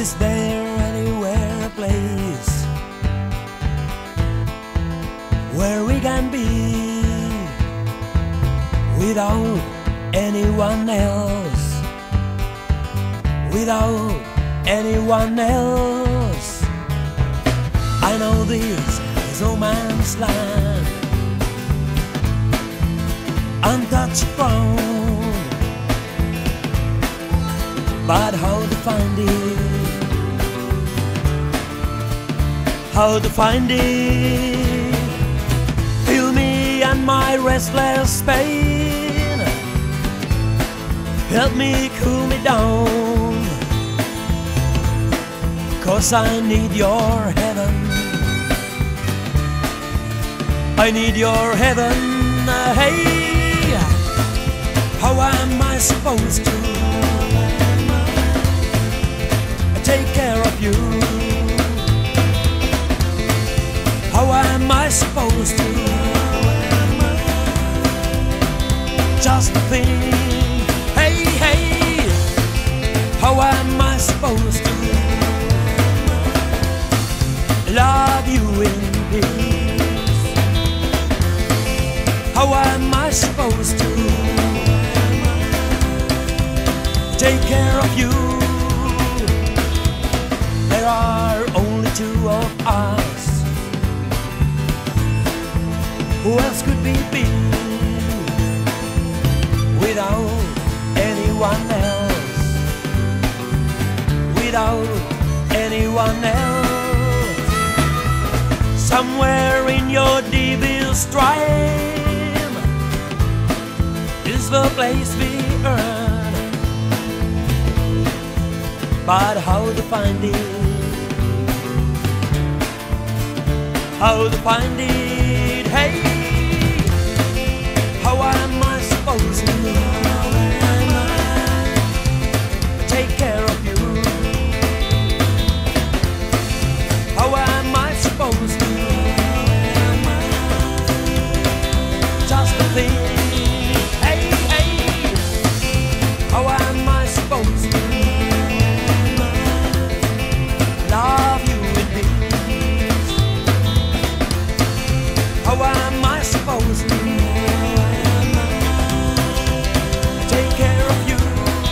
Is there anywhere a place where we can be without anyone else? Without anyone else. I know this is no man's land, untouched ground, but how to find it? How to find it? Fill me and my restless pain. Help me, cool me down, 'cause I need your heaven. I need your heaven. Hey, how am I supposed to take care of you? How am I supposed to just think? Hey, hey, how am I supposed to love you in peace? How am I supposed to take care of you? There are only two of us. Who else could we be without anyone else? Without anyone else. Somewhere in your deepest dream is the place we earn. But how to find it? How to find it? Hey, how am I supposed to take care of you? How am I supposed to just to think? Hey, hey, how am I supposed to love you in peace? How am I supposed to take care of you?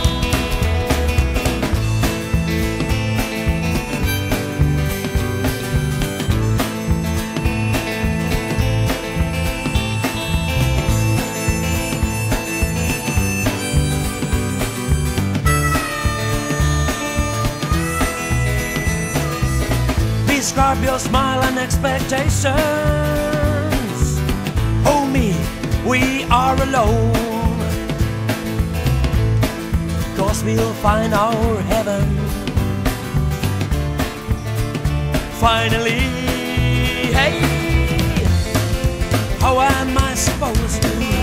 Describe your smile and expectations. Hold me, we are alone, 'cause we'll find our heaven finally. Hey, how am I supposed to